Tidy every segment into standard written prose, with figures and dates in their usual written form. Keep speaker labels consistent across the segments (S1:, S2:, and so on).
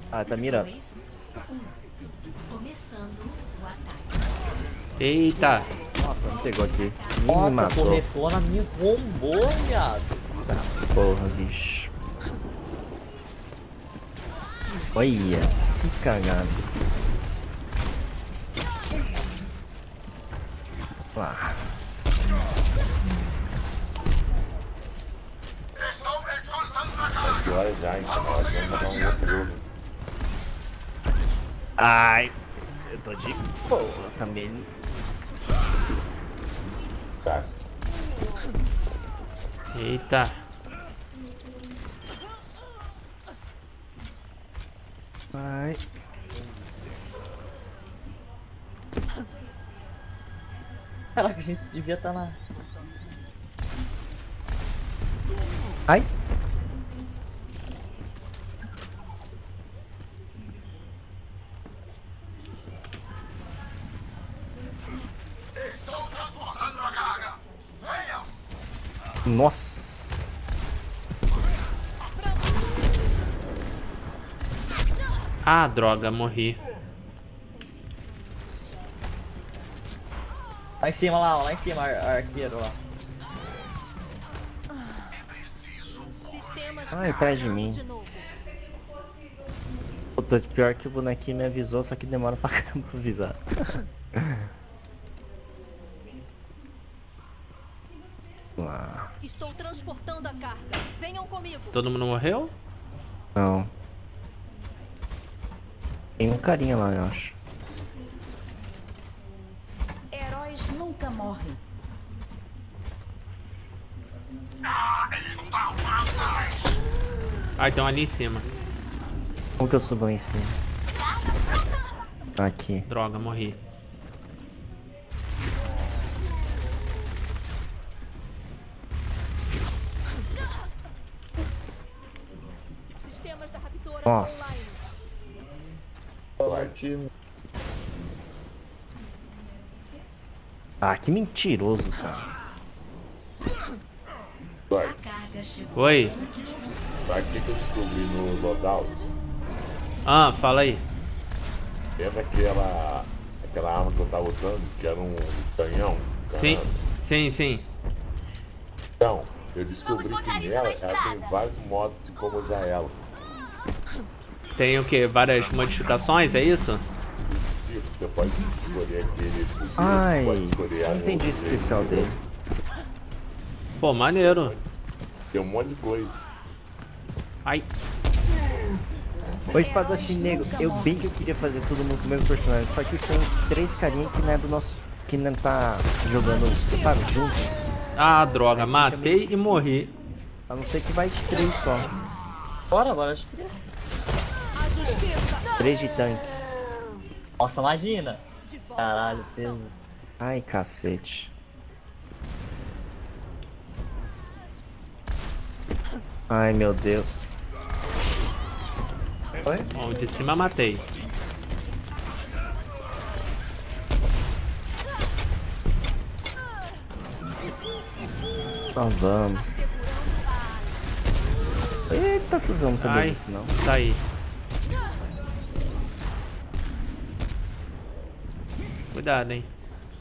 S1: Ah, tá mirando.
S2: Começando o ataque.
S3: Eita.
S1: Nossa, me pegou aqui. Me
S4: Nossa,
S1: matou.
S4: corretona me rombou, viado.
S1: Tá, porra, bicho. Olha, que cagada. Lá.
S5: Agora já, então. Agora vamos dar um outro jogo.
S1: Ai, eu tô de boa também.
S5: Cássio.
S3: Eita.
S1: Ai.
S4: Caraca, a gente devia estar na...
S1: Ai.
S6: Estou transportando a carga. Venham.
S1: Nossa.
S3: Ah, droga, morri.
S4: Lá em cima, lá em cima, arqueiro lá.
S2: Sistemas
S1: Ai, atrás de mim.
S2: de novo.
S1: Puta, pior que o bonequinho me avisou, só que demora pra caramba pra avisar. Lá.
S2: Estou transportando a carga. Venham comigo.
S3: Todo mundo morreu?
S1: Não. Tem um carinha lá, eu acho.
S7: Heróis nunca morrem.
S3: Ai, tem um ali em cima.
S1: Como que eu subo lá em cima? Aqui.
S3: Droga, morri.
S2: Sistemas da Raptora
S1: Nossa.
S5: Partimos.
S1: Ah, que mentiroso, cara.
S5: Vai.
S2: Carga chegou.
S3: Oi.
S5: Sabe o que eu descobri no loadout?
S3: Ah, fala aí.
S5: Lembra aquela arma que eu tava usando, que era um canhão?
S3: Sim,
S5: Caramba.
S3: sim.
S5: Então, eu descobri que nela ela tem vários modos de como usar ela.
S3: Tem o que? Várias modificações, é isso?
S5: Tipo, você pode escolher aquele foguete,
S1: Ai,
S5: pode escolher
S1: não entendi o especial dele.
S3: Pô, maneiro.
S5: Tem um monte de coisa.
S3: Ai.
S1: Ô espadachim negro, eu bem que eu queria fazer todo mundo com o mesmo personagem, só que tem três carinhas que não é do nosso. Que não tá jogando, sabe, juntos.
S3: Ah, droga, matei e morri.
S1: A não ser que vai de três só.
S4: Bora, acho que...
S2: A justiça.
S1: Três de tanque.
S4: Nossa, imagina. Caralho, peso.
S1: Ai, cacete. Ai, meu Deus. Oi?
S3: Bom, de cima matei.
S1: Então vamos. Eita, cuzão, não sabia
S3: Ai,
S1: disso não.
S3: saí. Cuidado, hein.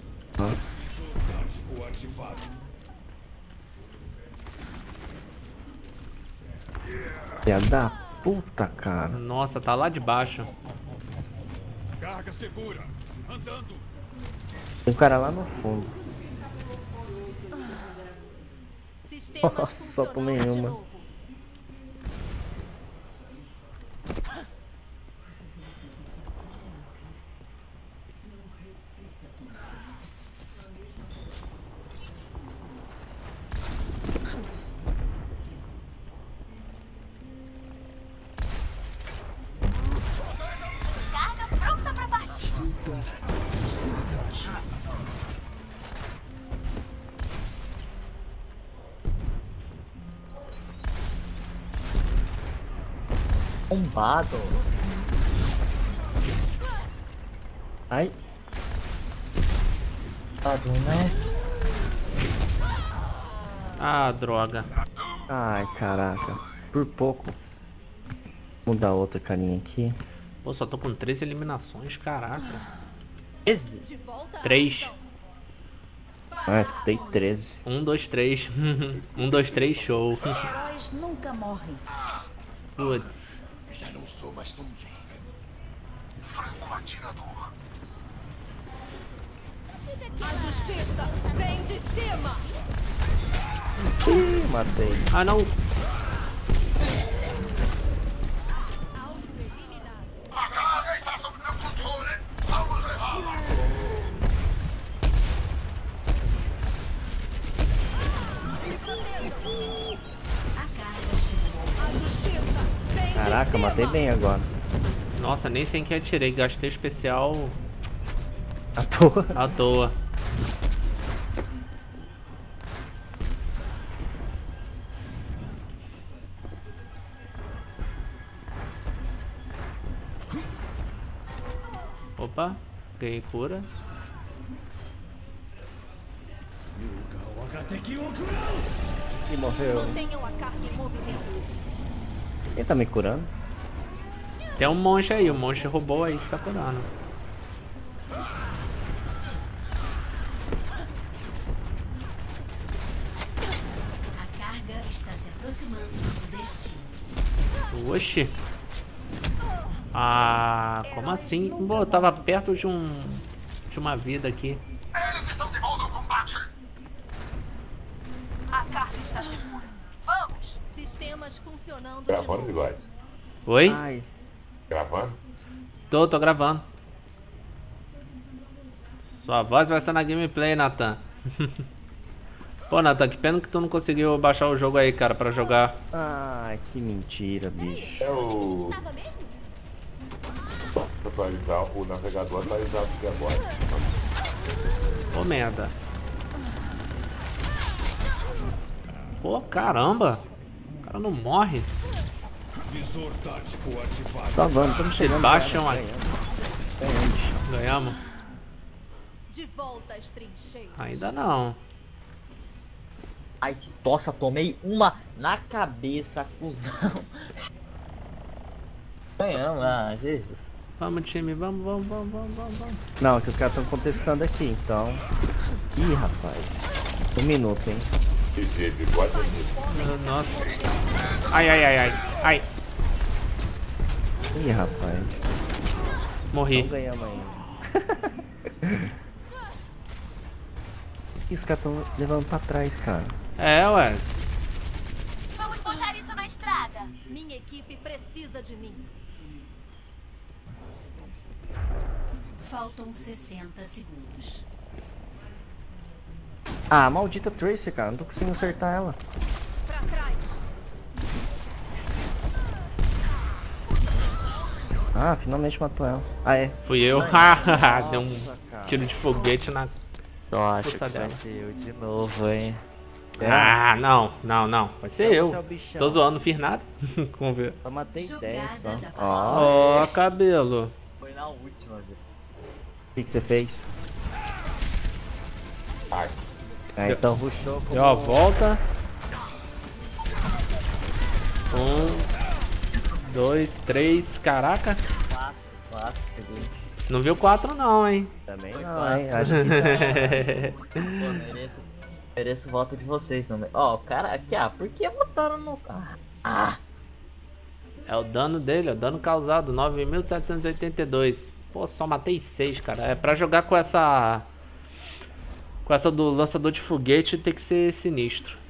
S1: Filha da puta, cara.
S3: Nossa, tá lá de baixo.
S6: Carga segura. Andando.
S1: Tem um cara lá no fundo.
S2: Sistemas
S1: Nossa, só tomei
S2: funcionando de
S1: uma.
S2: novo. Carga pronta pra partir.
S4: Bombado.
S1: Ai,
S4: Né?
S3: Ah, droga.
S1: ai, caraca. Por pouco. Vamos dar outra carinha aqui.
S3: Pô, só tô com 3 eliminações, caraca.
S2: De volta.
S3: 3.
S1: Ah, escutei 13.
S3: 1, 2, 3. 1, 2, 3, show.
S7: Heróis nunca morrem.
S3: Putz.
S6: Já não sou mais tão jovem. Franco atirador.
S2: A justiça vem de cima.
S1: Ih, matei.
S3: Ah, não.
S6: A carga está sob meu controle. Vamos levá-la.
S2: A justiça vem
S1: Caraca,
S2: de cima.
S1: matei bem agora.
S3: Nossa, nem sei em que atirei. Gastei especial
S1: À toa.
S3: à toa. Opa, ganhei cura.
S1: E morreu.
S2: Mantenham a carga em movimento.
S1: Quem tá me curando?
S3: Tem um monge aí, o monge roubou aí que tá curando.
S2: A carga está se aproximando do destino.
S3: Oxi. Ah, como assim? Pô, eu tava perto de uma vida aqui.
S6: Eles estão de volta ao combate.
S2: A carga está segura. Vamos. Sistemas funcionando de
S5: Gravando,
S2: novo.
S5: bigode?
S3: Oi?
S1: Ai,
S5: Gravando?
S3: Tô gravando. Sua voz vai estar na gameplay, Nathan. Pô, Nathan, que pena que tu não conseguiu baixar o jogo aí, cara, pra jogar.
S1: ai, que mentira, bicho.
S5: É o
S2: Estava mesmo?
S5: atualizar, o navegador atualizado aqui agora.
S3: Ô, merda. Pô, caramba. O cara não morre.
S6: Visor tático ativado.
S1: Tá vamos, estamos chegando.
S3: Sebastian
S1: cara.
S3: aqui.
S1: Ganhamos.
S3: Ganhamos?
S2: De volta às trincheiras.
S3: Ainda não.
S4: Ai, nossa, tomei uma na cabeça, cuzão. Ganhamos, GG.
S3: Vamos, time, vamos.
S1: Não, é que os caras estão contestando aqui, então. Ih, rapaz. 1 minuto, hein?
S5: Esse bigode é dele.
S3: Nossa. Ai. Ai,
S1: Ih, rapaz.
S3: morri.
S1: Não ganhamos ainda. Ih, os caras estão levando pra trás, cara.
S3: É, ué.
S2: Vamos botar isso na estrada. Minha equipe precisa de mim. Faltam 60 segundos.
S1: Ah, maldita Tracer, cara. Não tô conseguindo acertar ela.
S2: Pra trás.
S1: Ah, finalmente matou ela. Ah, é.
S3: Fui eu. Deu um
S1: cara.
S3: tiro de foguete na...
S1: Nossa,
S3: Força
S1: que vai
S3: dela.
S1: ser eu de novo, hein?
S3: Ah, não. Vai ser eu.
S1: Você é o bichão.
S3: Tô zoando, não fiz nada. Vamos ver.
S1: Só matei 10 só.
S2: Jogada da
S1: Ó,
S3: Ó, cabelo.
S4: Foi na última, velho.
S1: o que você fez?
S5: Ai,
S1: Ah, então rushou como...
S3: Deu a volta. 1, 2, 3. Caraca.
S4: 4, peguei.
S3: Não viu 4 não, hein?
S1: Também
S4: Foi
S1: não,
S4: quatro.
S1: hein? Acho que
S4: Pô, mereço o voto de vocês também. Ó, o cara aqui, por que botaram no...
S3: É o dano dele, é o dano causado, 9.782. Pô, só matei 6, cara. É pra jogar com essa... Com essa do lançador de foguete tem que ser sinistro.